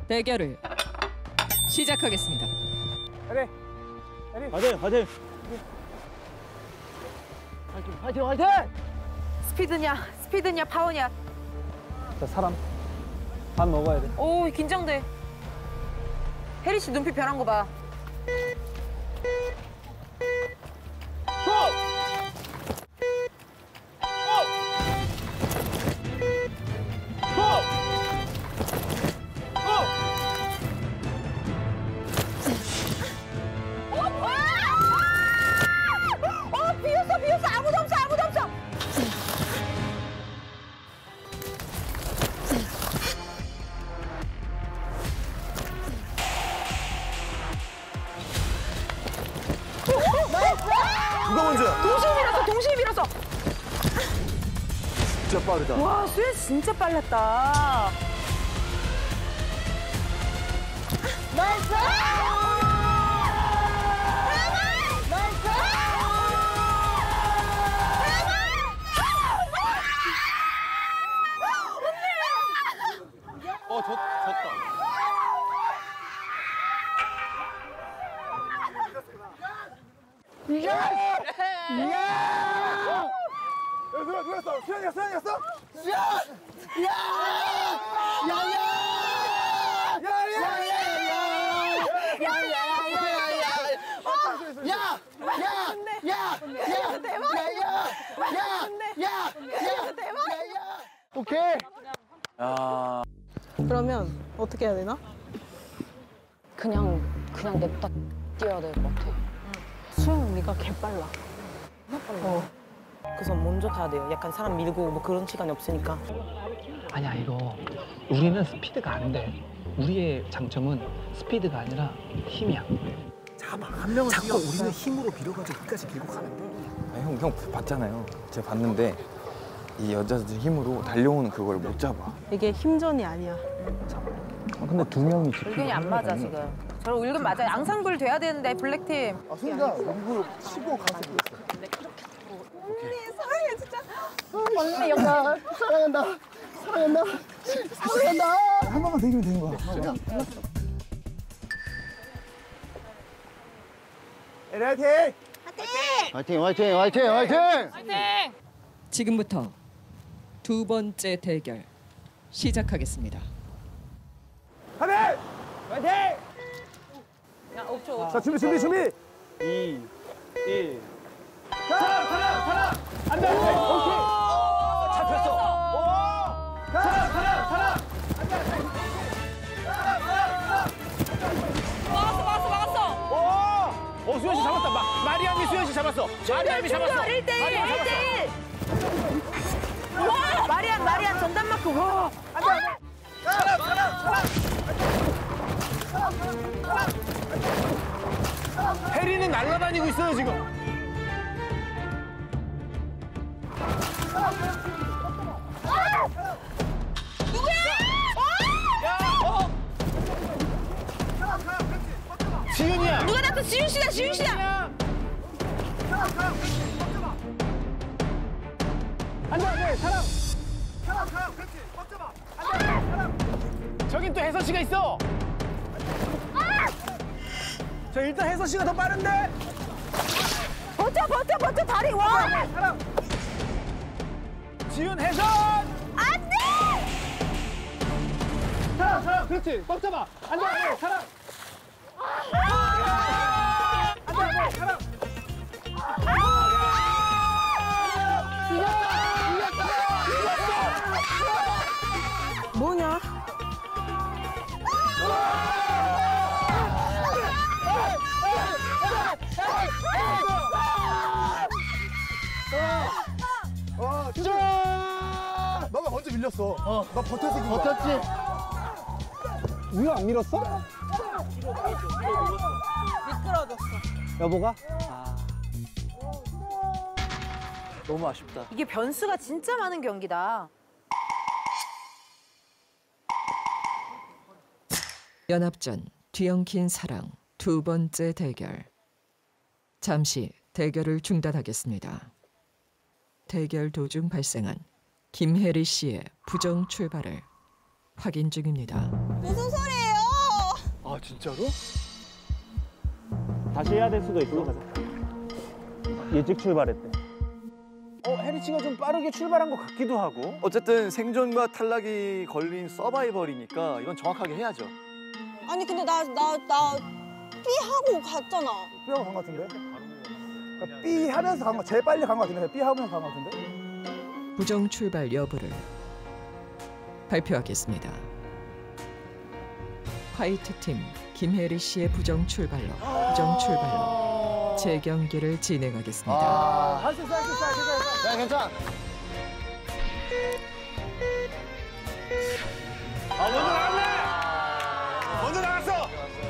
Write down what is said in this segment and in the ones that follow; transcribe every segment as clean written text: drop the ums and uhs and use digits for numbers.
대결을 시작하겠습니다. 화이팅! 화이팅! 스피드냐 파워냐. 자, 사람 밥 먹어야 돼. 오 긴장돼. 혜리 씨 눈빛 변한 거 봐. 비었어 아무도 없어. 누가 먼저야? 동시에 밀었어. 진짜 빠르다. 와 수현 진짜 빨랐다. 나이스! 졌다. 누가 써? 수현이가 써? 오케이. 그러면 어떻게 해야 되나? 그냥 냅다 뛰어야 될 것 같아. 수영 언니가 개빨라. 그래서 먼저 가야 돼요. 약간 사람 밀고 뭐 그런 시간이 없으니까. 아니야, 이거 우리는 스피드가 안 돼. 우리의 장점은 스피드가 아니라 힘이야. 잠깐만, 한 명은 자꾸 우리는 힘으로 밀어가지고 끝까지 밀고 가면 돼. 형 봤잖아요. 제가 봤는데 이 여자들 힘으로 달려오는 그걸 못 잡아. 이게 힘전이 아니야. 근데 두 명이 지키고 의견이 안 맞아 지금. 저런 의견 맞아. 앙상블 돼야 되는데 블랙팀. 아, 수현이가 일부러 치고 가서 그랬어. 사랑해 진짜. 사랑한다. 한 번만 더 이기면 되는 거야. 화이팅! 지금부터 두 번째 대결 시작하겠습니다. 화이팅! 야 5초. 자, 준비. 2, 1. 사람! 안 돼! 오케이! 잡혔어! 사람! 막았어. 수현 씨 잡았다. 마리암이 수현 씨 잡았어. 마리암이 잡았어. 1대1. 와! 마리안 전담 마크. 와! 혜리는 날아다니고 있어요, 지금. 지윤이야. 누가 나타? 지윤 씨다. 안 돼, 사람. 저긴 또 혜서 씨가 있어. 자, 일단 혜서 씨가 더 빠른데. 버텨 다리 와. 지윤 혜선. 안 돼. 사람. 그렇지. 꽉 잡아. 안 돼, 사람. 안 돼, 사람. 뭐냐? 너가 먼저 밀렸어. 나 버텨서 이긴 거야. 버텼지? 우유 안 밀었어? 미끄러졌어. 여보가? 너무 아쉽다. 이게 변수가 진짜 많은 경기다. 연합전 뒤엉킨 사랑 두 번째 대결. 잠시 대결을 중단하겠습니다. 대결 도중 발생한 김혜리 씨의 부정 출발을 확인 중입니다. 무슨 소리예요? 진짜로? 다시 해야 될 수도 있어. 일찍 출발했대. 헤리치가 좀 빠르게 출발한 것 같기도 하고. 어쨌든 생존과 탈락이 걸린 서바이벌이니까 이건 정확하게 해야죠. 아니 근데 나 삐하고 갔잖아. 삐하고 간 것 같은데? 그러니까 삐 하면서 간 거, 제일 빨리 간 것 같은데? 삐 하면서 간 것 같은데? 부정 출발 여부를 발표하겠습니다. 화이트팀 김혜리 씨의 부정 출발로 재경기를 진행하겠습니다. 할 수 있어, 할 수 있어, 할 수 있어. 야, 괜찮아. 먼저 나갔네! 먼저 나갔어!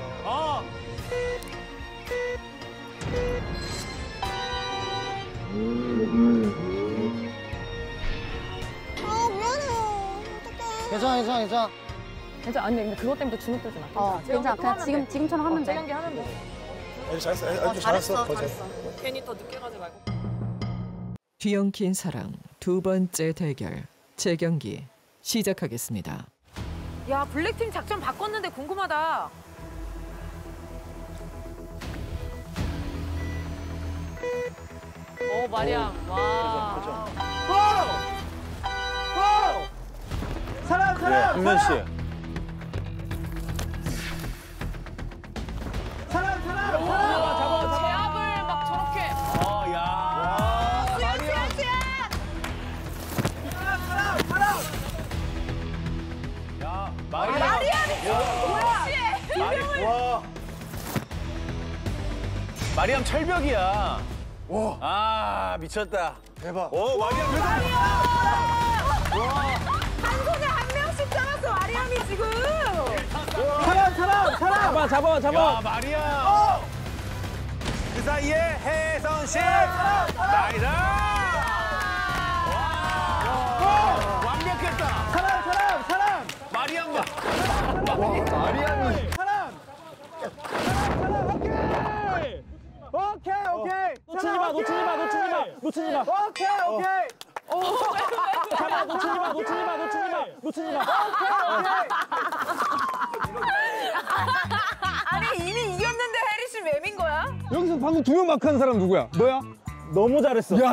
아 미안해요. 어떡해. 괜찮아. 진짜 아니 근데 그것 때문에 주눅들지 마. 괜찮아. 그냥 지금처럼 하면 돼. 재경기 하면 돼. 잘했어. 괜히 더 늦게 가지 말고. 뒤엉킨 사랑 두 번째 대결 재경기 시작하겠습니다. 야 블랙팀 작전 바꿨는데 궁금하다. 오 마리아. 와. 사람! 한면 씨. 제압을 막 저렇게. 마리암 철벽이야. 아 미쳤다. 대박. 오 마리암 대박. 한 손에 한 명씩 잡았어 마리암이 지금. 잡아. 야 마리암. 그 사이에 혜선 씨. 나이스. 와 완벽했다. 사람! 마리암 봐. 마리암이. 오케이. 놓치지 마. 오케이. 잡아, 놓치지 마. 아니 이미 이겼는데 해리 씨 왜 민 거야? 여기서 방금 2명 마크한 사람 누구야? 너야? 너무 잘했어. 야,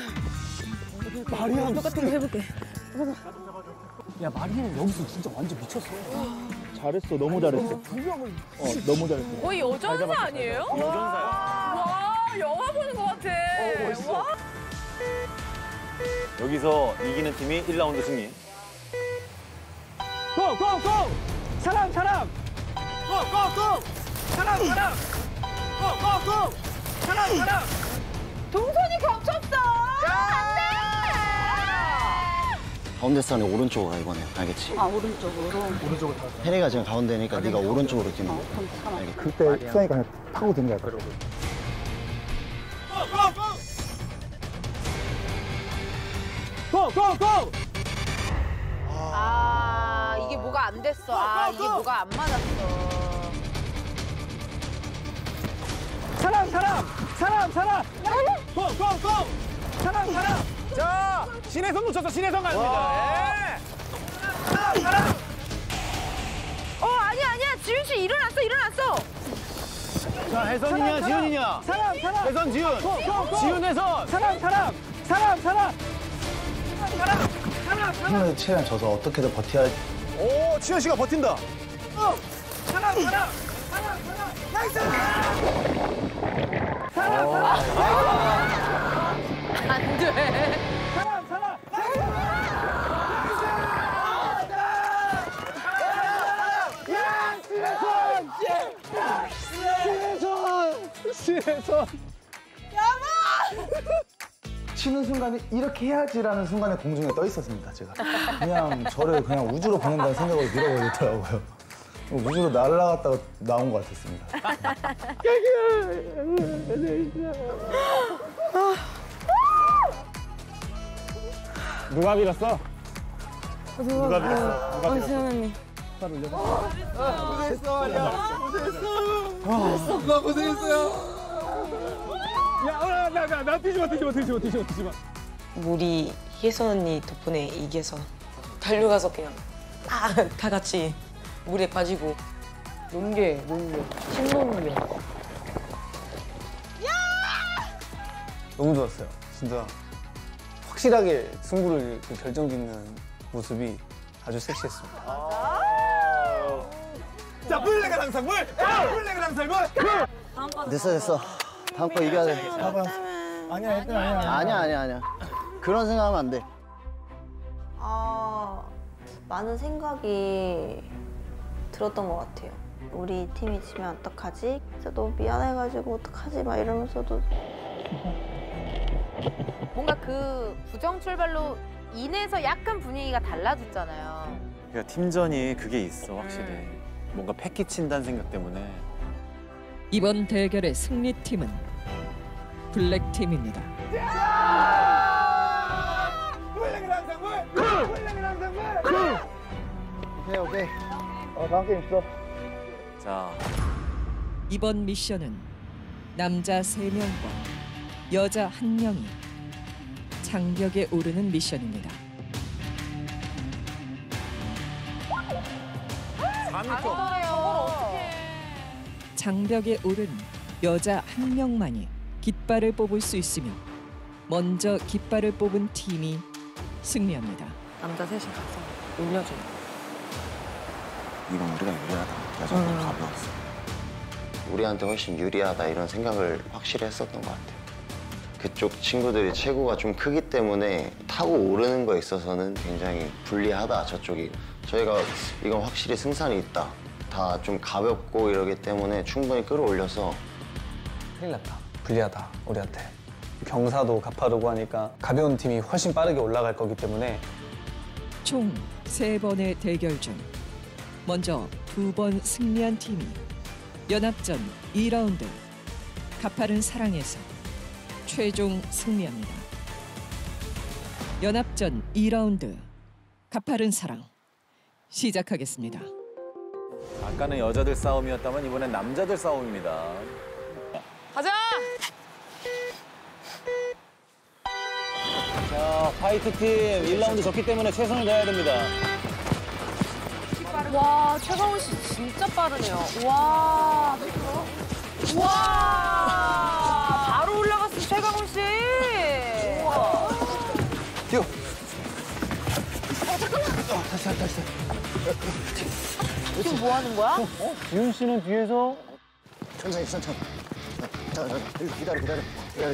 마리암. 똑같은 거 해볼게. 야, 마리암 여기서 진짜 완전 미쳤어. 잘했어. 너무 잘했어. 너무 잘했어. 거의 여전사 아니에요? 여전사야. 와 영화 보는 것 같아. 와. 여기서 이기는 팀이 1라운드 승리. 고! 사람! 사람! 동선이 겹쳤어. 안돼. 가운데 산에 오른쪽으로 가 이번에 알겠지? 아 오른쪽으로. 해리가 지금 가운데니까 네가 오른쪽으로 뛰는 거야. 알겠지? 그때 수상이가 그냥 타고 든 거야. 아 이게 뭐가 안 됐어. 아 이게 뭐가 안 맞았어. 자 신혜선 놓쳤어. 신혜선 갑니다. 아니야 지윤 씨 일어났어. 자 혜선이냐 지윤이냐. 혜선 지윤. 지윤 혜선. 힘을 최대한 줘서 어떻게든 버텨야 오 치현 씨가 버틴다. 안 돼. 치는 순간에 이렇게 해야지라는 순간에 공중에 떠 있었습니다, 제가. 그냥 저를 그냥 우주로 보낸다는 생각으로 밀어버리더라고요. 우주로 날아갔다가 나온 것 같았습니다. 누가 밀었어? 누가 밀었어? 세연언니. 나 뛰지 마. 우리 혜선 언니 덕분에 이겨서 달려가서 그냥 다 같이 물에 빠지고 논개. 신논개. 너무 좋았어요. 진짜 확실하게 승부를 결정짓는 모습이 아주 섹시했습니다. 자, 물레가 당상물! 물레가 당상물! 됐어. 다음 거 이겨야 돼. 아니야 1등 아니야. 아니야. 그런 생각하면 안 돼. 많은 생각이 들었던 것 같아요. 우리 팀이 지면 어떡하지? 진짜 너무 미안해가지고 어떡하지? 막 이러면서도 뭔가 그 부정 출발로 인해서 약간 분위기가 달라졌잖아요. 그러니까 팀전이 그게 있어, 확실히. 뭔가 패기 친다는 생각 때문에. 이번 대결의 승리팀은 블랙팀입니다. 오케이. 다음 게임 있어. 자, 이번 미션은 남자 3명과 여자 1명이 장벽에 오르는 미션입니다. 4m. 장벽에 오른 여자 1명만이 깃발을 뽑을 수 있으며 먼저 깃발을 뽑은 팀이 승리합니다. 남자 셋이 가서 올려줘. 이건 우리가 유리하다. 여자가 가벼웠어. 우리한테 훨씬 유리하다 이런 생각을 확실히 했었던 것 같아요. 그쪽 친구들이 체구가 좀 크기 때문에 타고 오르는 거에 있어서는 굉장히 불리하다, 저쪽이. 저희가 이건 확실히 승산이 있다. 다 좀 가볍고 이러기 때문에 충분히 끌어올려서 큰일 났다. 불리하다, 우리한테. 경사도 가파르고 하니까 가벼운 팀이 훨씬 빠르게 올라갈 거기 때문에 총 3번의 대결 중 먼저 2번 승리한 팀이 연합전 2라운드 가파른 사랑에서 최종 승리합니다. 연합전 2라운드 가파른 사랑 시작하겠습니다. 아까는 여자들 싸움이었다면 이번엔 남자들 싸움입니다. 가자! 자, 화이트 팀 1라운드 졌기 때문에 최선을 다해야 됩니다. 와, 최강훈 씨 진짜 빠르네요. 와. 와. 바로 올라갔어, 최강훈 씨. 우와. 뛰어. 다시. 지금 뭐 하는 거야? 지훈 씨는 뒤에서 천천히. 자, 기다려.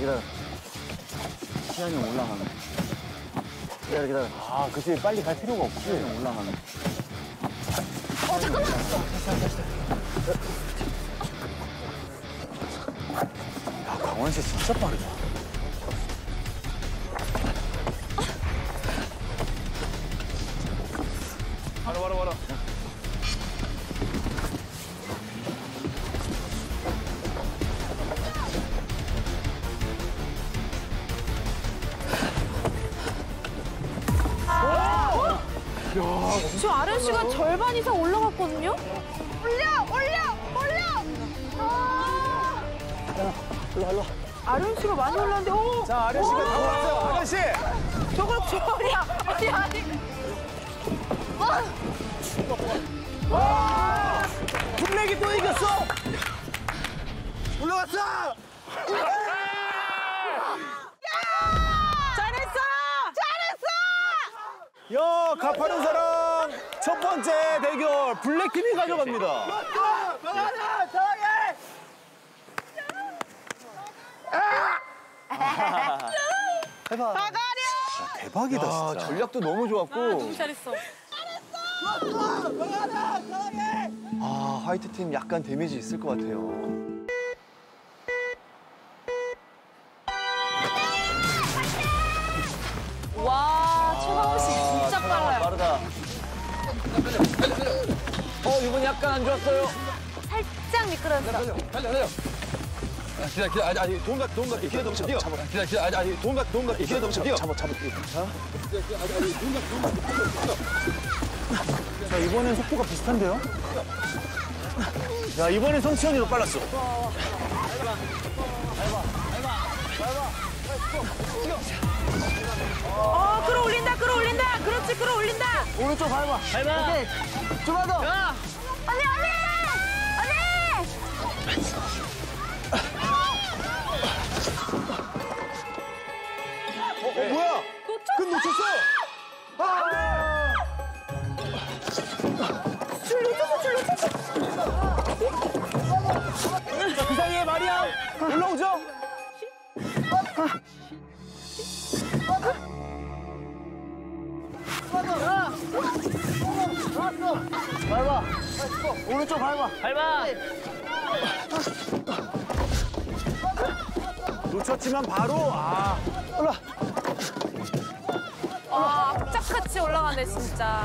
시간이 올라가네. 기다려. 아, 그치. 빨리 갈 필요가 없지. 올라가네. 잠깐만. 야, 강원 씨 진짜 빠르다. 바로. 저 아련 씨가 절반 이상 올라갔거든요? 올려! 아련 씨가 많이 올랐는데, 오! 자, 아련 씨가 다 왔어요. 아련 씨! 저걸 저리야! 아니. 블랙이 또 이겼어! 올라왔어! 야, 가파른 사랑 첫 번째 대결 블랙팀이 가져갑니다. 해봐. 대박이다, 진짜. 전략도 너무 좋았고. 너무 잘했어. 아, 화이트 팀 약간 데미지 있을 것 같아요. 와, 최강훈 씨 진짜 빨라요. 빠르다. 이번 약간 안 좋았어요. 살짝 미끄러졌어. 달려. 기다려. 아니, 도움가. 기회 넘쳐 뛰어. 기다려. 아니, 도움가. 기회 넘쳐 뛰어. 잡아. 자, 이번엔 속도가 비슷한데요? 야, 이번엔 성치현이 더 빨랐어. 끌어올린다. 그렇지, 끌어올린다. 오른쪽 밟아. 오케이. 좀만 더. 아니. 올라오죠? 밟아. 오른쪽 밟아. 놓쳤지만 바로 올라. 악착같이 올라가네 진짜.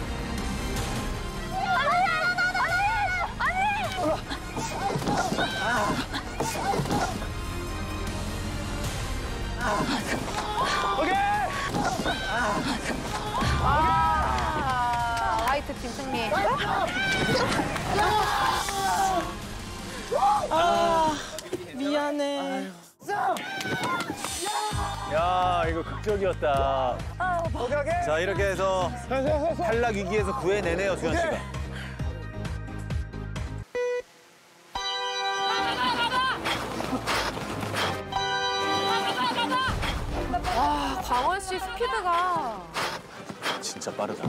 화이트 팀 승리. 미안해. 야, 이거 극적이었다. 자, 이렇게 해서 탈락 위기에서 구해내네요, 수현 씨가. 광원 씨 스피드가. 진짜 빠르다.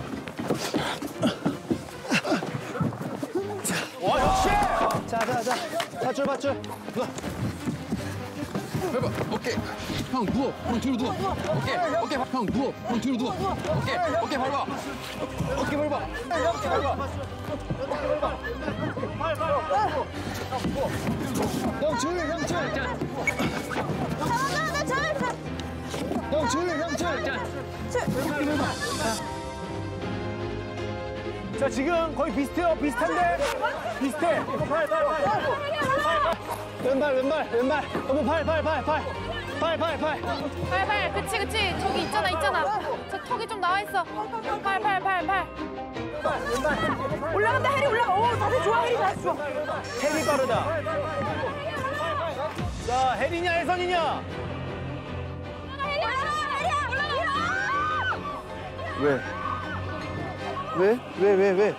와, 역시! 밧줄. 해봐. 오케이. 형 누워. 형 뒤로 누워. 오케이. 형 누워. 형 뒤로 누워. 오케이 밟아. 어깨 밟아. 형 줄. 자, 지금 거의 비슷해요. 비슷한데? 비슷해. 왼발. 어머 팔. 팔. 그치. 저기 있잖아. 저 턱이 좀 나와 있어. 팔. 올라간다, 해리 올라가. 오, 다들 좋아, 해리 다 좋아. 혜리 빠르다. 자, 혜리냐, 혜선이냐? 왜?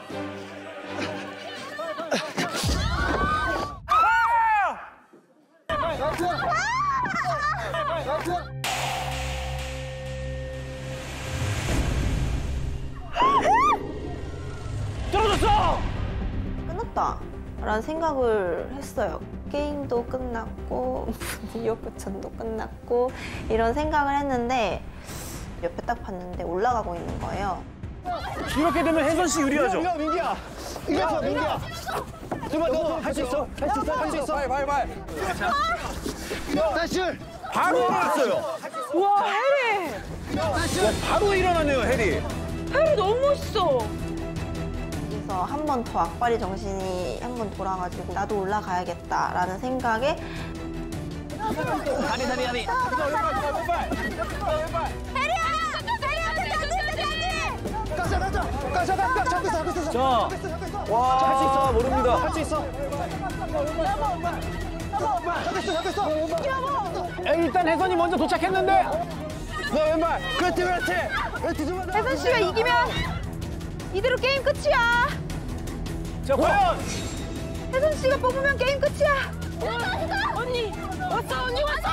떨어졌어! 끝났다 라는 생각을 했어요. 게임도 끝났고 분위기구천도 끝났고 이런 생각을 했는데 옆에 딱 봤는데 올라가고 있는 거예요. 이렇게 되면 혜선 씨 유리하죠? 이거 민기야. 정말 너 할 수 있어. 발. 다시. 바로 일어났어요. 와, 해리. 바로 일어나네요, 혜리. 해리 너무 멋있어. 그래서 한 번 더 악바리 정신이 한 번 돌아가지고 나도 올라가야겠다라는 생각에 다리. 자, 와, 모릅니다. 할 수 있어. 일단 혜선이 먼저 도착했는데. 너 왼발. 그렇지. 혜선 씨가 이기면 이대로 게임 끝이야. 자, 과연 혜선 씨가 뽑으면 게임 끝이야. 언니 왔어.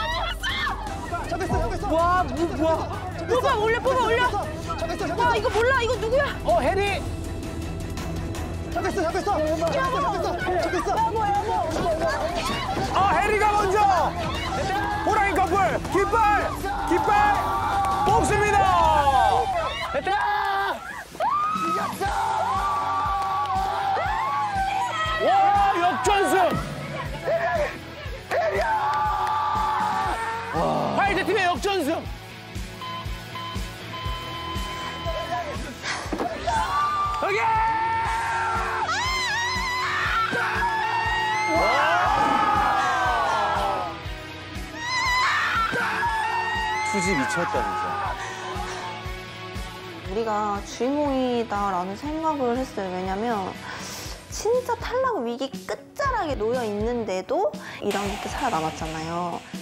잡혔어. 와, 뭐야? 뽑아 올려. 와 이거 몰라. 이거 누구야? 혜리. 잡혔어. 혜리가 먼저. 호랑이 커플 깃발 뽑습니다. 됐다. 와, 역전승. 화이트 팀의 역전승. 수지 미쳤다 진짜. 우리가 주인공이다라는 생각을 했어요. 왜냐면 진짜 탈락 위기 끝자락에 놓여 있는데도 2라운드 때 살아남았잖아요.